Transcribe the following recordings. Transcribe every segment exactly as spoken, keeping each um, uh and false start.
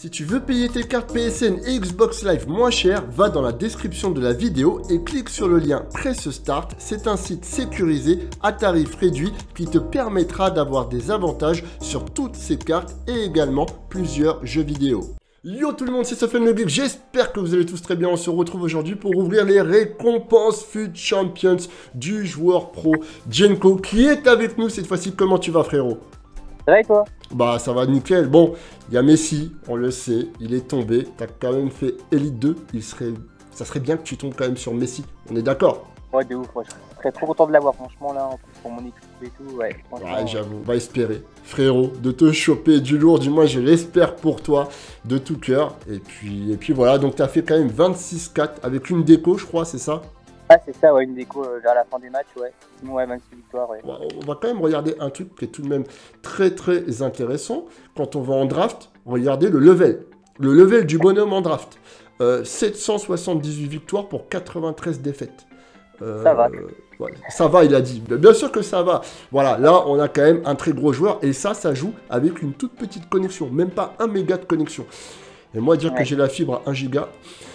Si tu veux payer tes cartes P S N et Xbox Live moins cher, va dans la description de la vidéo et clique sur le lien Press Start. C'est un site sécurisé à tarif réduit qui te permettra d'avoir des avantages sur toutes ces cartes et également plusieurs jeux vidéo. Yo tout le monde, c'est Sofiane le Geek, j'espère que vous allez tous très bien. On se retrouve aujourd'hui pour ouvrir les récompenses F U T Champions du joueur pro Jenko qui est avec nous cette fois-ci. Comment tu vas frérot? Ça va et toi? Bah ça va nickel. Bon, il y a Messi, on le sait, il est tombé. T'as quand même fait Elite deux, il serait... ça serait bien que tu tombes quand même sur Messi, on est d'accord? Ouais de ouf, ouais, je serais trop content de l'avoir franchement là, en plus pour mon équipe et tout, ouais. Ouais j'avoue, on va espérer, frérot, de te choper du lourd, du moins je l'espère pour toi, de tout cœur. Et puis, et puis voilà, donc t'as fait quand même vingt-six quatre avec une déco je crois, c'est ça? Ah c'est ça, ouais, une déco euh, vers la fin des matchs, ouais. Sinon ouais, vingt-six victoires, ouais. On va quand même regarder un truc qui est tout de même très très intéressant. Quand on va en draft, regardez le level. Le level du bonhomme en draft. Euh, sept cent soixante-dix-huit victoires pour quatre-vingt-treize défaites. Euh, ça va. Ouais, ça va, il a dit. Bien sûr que ça va. Voilà, là, on a quand même un très gros joueur. Et ça, ça joue avec une toute petite connexion. Même pas un méga de connexion. Et moi, dire ouais. que j'ai la fibre à un giga...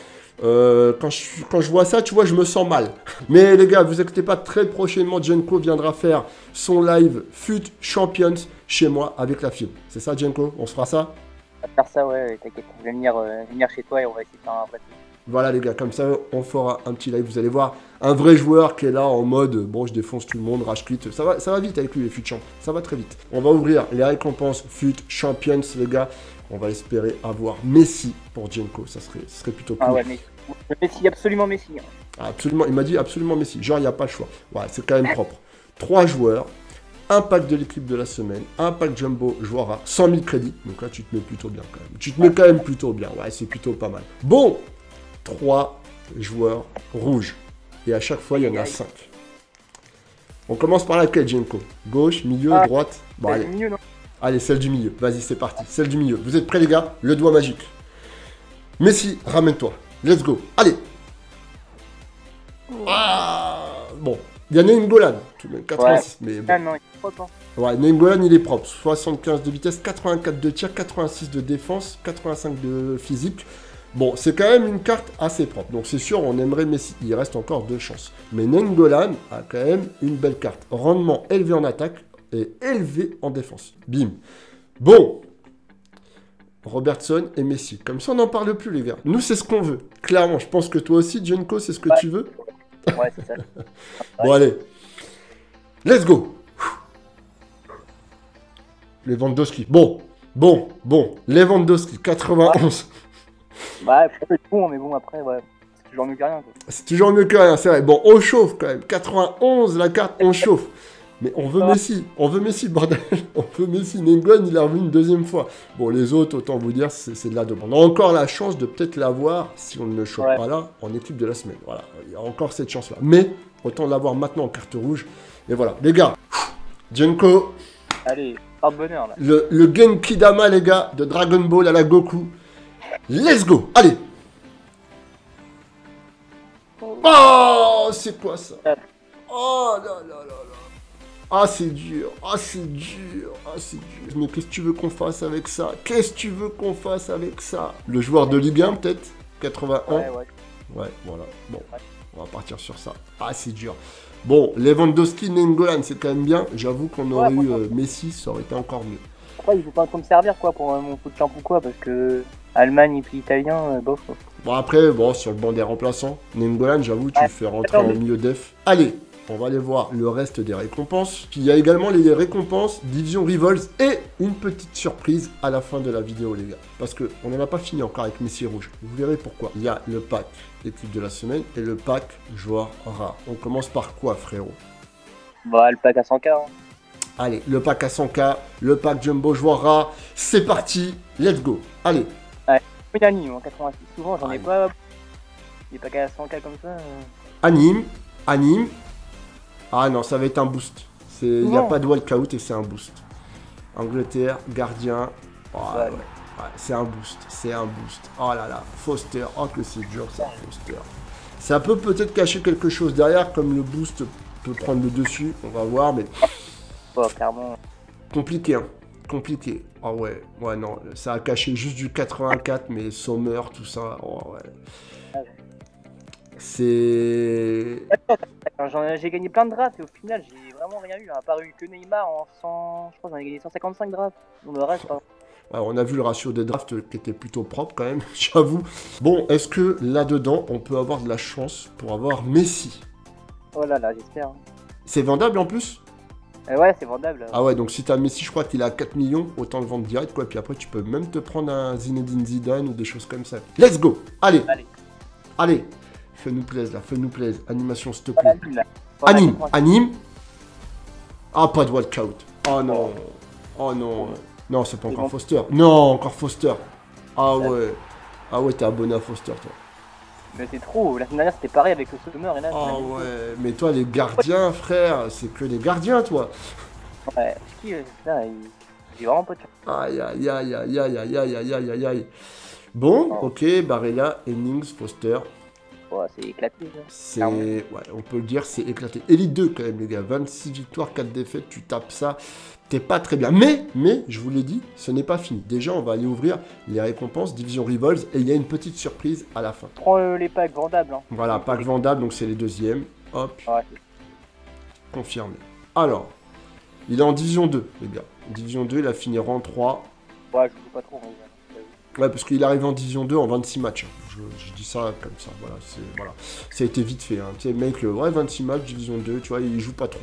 Euh, quand, je, quand je vois ça, tu vois, je me sens mal. Mais les gars, vous inquiétez pas, très prochainement, Jenko viendra faire son live F U T Champions chez moi avec la fibre. C'est ça, Jenko? On se fera ça? On va faire ça, ouais, t'inquiète. Je vais venir, euh, venir chez toi et on va essayer de faire un vrai truc. Voilà, les gars, comme ça, on fera un petit live. Vous allez voir un vrai joueur qui est là en mode bon, je défonce tout le monde, rage quit. Ça va, ça va vite avec lui, les F U T Champions. Ça va très vite. On va ouvrir les récompenses F U T Champions, les gars. On va espérer avoir Messi pour Jenko, ça serait, ça serait plutôt cool. Ah ouais, mais Messi, absolument Messi. Hein. Absolument, il m'a dit absolument Messi. Genre, il n'y a pas le choix. Ouais, c'est quand même propre. Trois joueurs, un pack de l'équipe de la semaine, un pack Jumbo joueur rare, cent mille crédits. Donc là, tu te mets plutôt bien quand même. Tu te mets quand même plutôt bien. Ouais, c'est plutôt pas mal. Bon, trois joueurs rouges. Et à chaque fois, il y en a cinq. On commence par laquelle, Jenko? Gauche, milieu, ah, droite? Bon, allez. Milieu, non. Allez, celle du milieu. Vas-y, c'est parti. Celle du milieu. Vous êtes prêts, les gars? Le doigt magique. Messi, ramène-toi. Let's go. Allez. Ah, bon. Il y a Nainggolan. quatre-vingt-six. Ouais. Mais bon. Ah non, il est propre. Hein. Ouais, Nainggolan, il est propre. soixante-quinze de vitesse, quatre-vingt-quatre de tir, quatre-vingt-six de défense, quatre-vingt-cinq de physique. Bon, c'est quand même une carte assez propre. Donc, c'est sûr, on aimerait Messi. Il reste encore deux chances. Mais Nainggolan a quand même une belle carte. Rendement élevé en attaque et élevé en défense. Bim. Bon. Robertson et Messi. Comme ça, on n'en parle plus, les gars. Nous, c'est ce qu'on veut. Clairement, je pense que toi aussi, Jenko, c'est ce que ouais. tu veux. Ouais, c'est ça. Bon, allez. Let's go. Lewandowski. Bon. Bon. Bon. Lewandowski. quatre-vingt-onze. Ouais, c'est bon, mais bon, après, ouais. C'est toujours mieux que rien. C'est toujours mieux que rien, c'est vrai. Bon, on chauffe quand même. quatre-vingt-onze, la carte, on chauffe. Mais on veut Messi, on veut Messi, bordel. On veut Messi. Nainggolan, il est revenu une deuxième fois. Bon, les autres, autant vous dire, c'est de la demande. On a encore la chance de peut-être l'avoir, si on ne le chope ouais. pas là, en équipe de la semaine. Voilà, il y a encore cette chance-là. Mais, autant l'avoir maintenant en carte rouge. Et voilà, les gars. Jenko. Allez, pas de bonheur, là. Le, le Genki Dama, les gars, de Dragon Ball à la Goku. Let's go. Allez. Oh, c'est quoi ça? Oh là là là là. Ah, c'est dur, ah, c'est dur, ah, c'est dur. Mais qu'est-ce que tu veux qu'on fasse avec ça? Qu'est-ce que tu veux qu'on fasse avec ça? Le joueur de Ligue un, peut-être? quatre-vingt-un? Ouais, ouais. Ouais, voilà. Bon, on va partir sur ça. Ah, c'est dur. Bon, Lewandowski, Nainggolan, c'est quand même bien. J'avoue qu'on aurait ouais, eu euh, Messi, ça aurait été encore mieux. Après, il faut pas trop me servir, quoi, pour euh, mon coup de champ ou quoi, parce que Allemagne et puis Italien, euh, bof. Quoi. Bon, après, bon, sur le banc des remplaçants, Nainggolan, j'avoue, tu ouais. le fais rentrer en milieu def. Allez! On va aller voir le reste des récompenses. Puis il y a également les récompenses Division Rivals et une petite surprise à la fin de la vidéo, les gars. Parce qu'on n'en a pas fini encore avec Messi Rouge. Vous verrez pourquoi. Il y a le pack équipe de la semaine et le pack joueur rare. On commence par quoi, frérot? Bah, le pack à cent K. Hein. Allez, le pack à cent K, le pack Jumbo joueur rare. C'est parti, let's go. Allez. Ouais, une anime en quatre-vingt-six. Souvent, j'en ai pas des packs à cent K comme ça. Euh... Anime, anime. Ah non, ça va être un boost. Il n'y a pas de walkout et c'est un boost. Angleterre, gardien. Oh, ouais, ouais. Ouais, c'est un boost. C'est un boost. Oh là là. Foster. Oh que c'est dur ça, Foster. Ça peut peut-être cacher quelque chose derrière, comme le boost peut prendre le dessus. On va voir, mais... Oh, clairement. Compliqué, hein. compliqué. Ah ouais, ouais, non, ça a caché juste du quatre-vingt-quatre, mais Sommer, tout ça, oh ouais. C'est... J'ai gagné plein de drafts et au final, j'ai vraiment rien eu. À part eu que Neymar en cent... Je crois que j'en ai gagné cent cinquante-cinq drafts. On le reste, hein. Ouais, on a vu le ratio des drafts qui était plutôt propre quand même, j'avoue. Bon, est-ce que là-dedans, on peut avoir de la chance pour avoir Messi? Oh là là, j'espère. C'est vendable en plus? Euh, ouais, c'est vendable. Ah ouais, donc si t'as Messi, je crois qu'il est à quatre millions, autant le vendre direct, quoi. Puis après, tu peux même te prendre un Zinedine Zidane ou des choses comme ça. Let's go! Allez! Allez, Allez! Fais-nous plaise, là, fais-nous plaise. Animation, s'il te voilà, plaît. anime, là. Voilà, Anime, quatre-vingt-dix. anime. Ah, pas de walkout. Oh non. Oh non. Non, c'est pas C'est encore bon. Foster. Non, encore Foster. Ah ouais. Ah ouais, t'es abonné à Foster, toi. Mais c'est trop. La semaine dernière, c'était pareil avec le Sommer et là. Ah c'est- ouais. Mais toi, les gardiens, frère, c'est que les gardiens, toi. Ouais, qui, euh, là, il... j'ai vraiment pas de chance. Aïe, aïe, aïe, aïe, aïe, aïe, aïe, aïe, aïe, aïe, aïe. Bon, Oh. ok, Barella, Hennings, Foster. Ouais, c'est éclaté. Là. C'est... Ah ouais. Ouais, on peut le dire, c'est éclaté. Elite deux, quand même, les gars. vingt-six victoires, quatre défaites, tu tapes ça. T'es pas très bien. Mais, mais, je vous l'ai dit, ce n'est pas fini. Déjà, on va aller ouvrir les récompenses Division Rivals et il y a une petite surprise à la fin. Prends euh, les packs vendables. Hein. Voilà, pack vendable, donc c'est les deuxièmes. Hop, Ouais, confirmé. Alors, il est en Division deux, les gars. Division deux, il a fini rang trois. ouais, je joue pas trop. En vrai, j'avoue. Ouais, parce qu'il arrive en Division deux en vingt-six matchs. Je, je dis ça comme ça, voilà. C'est, voilà. Ça a été vite fait. Hein. Tu sais, le mec, le, ouais, vingt-six matchs, Division deux, tu vois, il joue pas trop.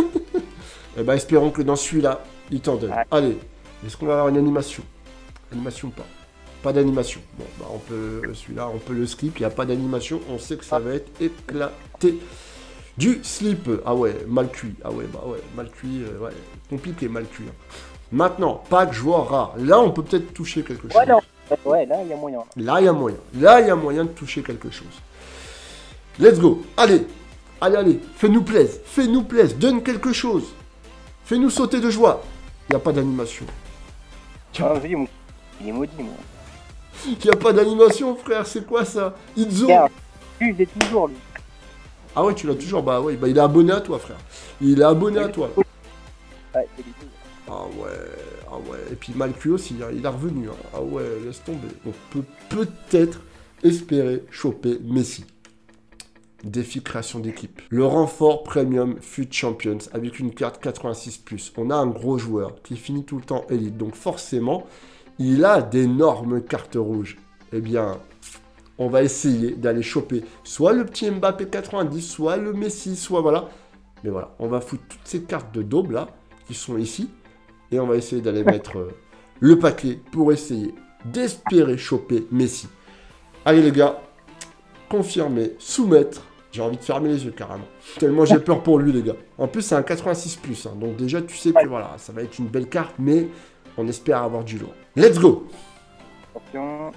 Et bah, espérons que dans celui-là, il t'en donne. Ouais. Allez, est-ce qu'on va avoir une animation? Animation ou pas? Pas d'animation. Bon, bah, on peut, celui-là, on peut le skip. Il n'y a pas d'animation. On sait que ça va être éclaté. Du slip. Ah ouais, mal cuit. Ah ouais, bah ouais, mal cuit. euh, ouais, compliqué, mal cuit. Hein. Maintenant, pack joueur rare. Là, on peut peut-être toucher quelque chose. Ouais, non. Ouais, là, il y a moyen. Là, il y a moyen. Là, il y a moyen de toucher quelque chose. Let's go. Allez. Allez, allez. Fais-nous plaise. Fais-nous plaise. Donne quelque chose. Fais-nous sauter de joie. Il n'y a pas d'animation. Ah, je dis, mon... il est maudit, moi. Il n'y a pas d'animation, frère. C'est quoi ça? Itzo. Regarde, lui, il est toujours, lui. Ah ouais, tu l'as toujours. Bah ouais, bah il est abonné à toi, frère. Il est abonné à toi. Ouais, c'est les deux. Ah ouais, ah ouais. Et puis Malcu aussi, hein, il est revenu. Hein. Ah ouais, laisse tomber. On peut peut-être espérer choper Messi. Défi création d'équipe. Le renfort Premium Fut Champions avec une carte quatre-vingt-six plus. On a un gros joueur qui finit tout le temps élite. Donc forcément, il a d'énormes cartes rouges. Eh bien, on va essayer d'aller choper soit le petit Mbappé quatre-vingt-dix, soit le Messi, soit voilà. Mais voilà, on va foutre toutes ces cartes de daube là, qui sont ici. Et on va essayer d'aller mettre euh, le paquet pour essayer d'espérer choper Messi. Allez les gars, confirmer, soumettre. J'ai envie de fermer les yeux carrément. Tellement j'ai peur pour lui les gars. En plus c'est un quatre-vingt-six plus. Hein, donc déjà tu sais que voilà, ça va être une belle carte. Mais on espère avoir du lourd. Let's go. Attention.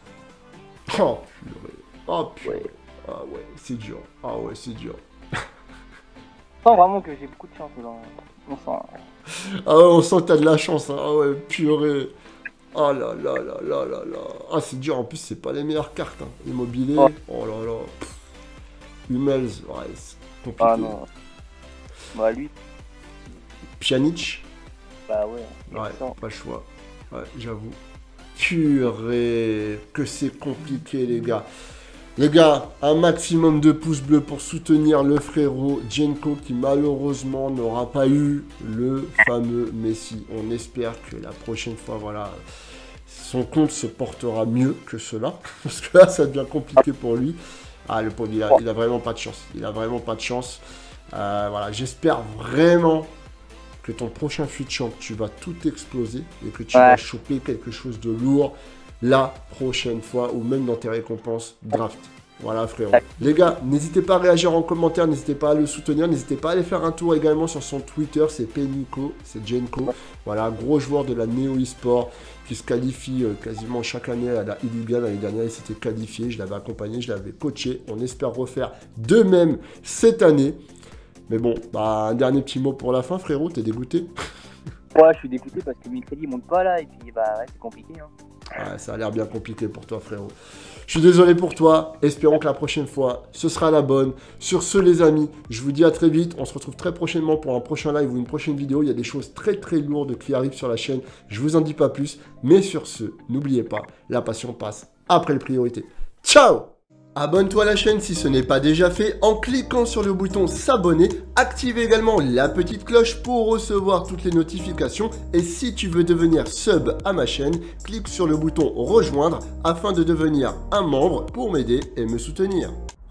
Oh purée. Oh purée. Ouais. Ah ouais, c'est dur. Ah ouais, c'est dur. Je sens vraiment que j'ai beaucoup de chance dans mon sang. Ah ouais, on sent que t'as de la chance. Hein. Ah ouais, purée. Oh là là là là là là. Ah c'est dur, en plus c'est pas les meilleures cartes. Hein. Immobilier. Oh. Oh là là. Pff. Hummels, ouais, c'est compliqué. Ah non. Bah lui, Pjanic. bah ouais. il Ouais, sent. pas le choix. Ouais, j'avoue. Purée, que c'est compliqué, les gars. Les gars, un maximum de pouces bleus pour soutenir le frérot Djenko qui malheureusement n'aura pas eu le fameux Messi. On espère que la prochaine fois, voilà, son compte se portera mieux que cela. Parce que là, ça devient compliqué pour lui. Ah, le pauvre, il a, il a vraiment pas de chance. Il a vraiment pas de chance. Euh, voilà, j'espère vraiment que ton prochain Fut Champ, tu vas tout exploser et que tu Ouais. vas choper quelque chose de lourd la prochaine fois ou même dans tes récompenses draft. Voilà frérot. Ouais. Les gars, n'hésitez pas à réagir en commentaire, n'hésitez pas à le soutenir, n'hésitez pas à aller faire un tour également sur son Twitter, c'est Penico, c'est Djenko. Voilà, gros joueur de la Neo eSport qui se qualifie euh, quasiment chaque année à la E-Liga. L'année dernière, il s'était qualifié, je l'avais accompagné, je l'avais coaché. On espère refaire de même cette année. Mais bon, bah, un dernier petit mot pour la fin, frérot, t'es dégoûté? Ouais, je suis dégoûté parce que mes crédits montent pas là et puis bah ouais, c'est compliqué. Hein. Ouais, ça a l'air bien compliqué pour toi, frérot. Je suis désolé pour toi. Espérons que la prochaine fois, ce sera la bonne. Sur ce, les amis, je vous dis à très vite. On se retrouve très prochainement pour un prochain live ou une prochaine vidéo. Il y a des choses très très lourdes qui arrivent sur la chaîne. Je vous en dis pas plus. Mais sur ce, n'oubliez pas, la passion passe après les priorités. Ciao! Abonne-toi à la chaîne si ce n'est pas déjà fait en cliquant sur le bouton s'abonner. Active également la petite cloche pour recevoir toutes les notifications. Et si tu veux devenir sub à ma chaîne, clique sur le bouton rejoindre afin de devenir un membre pour m'aider et me soutenir.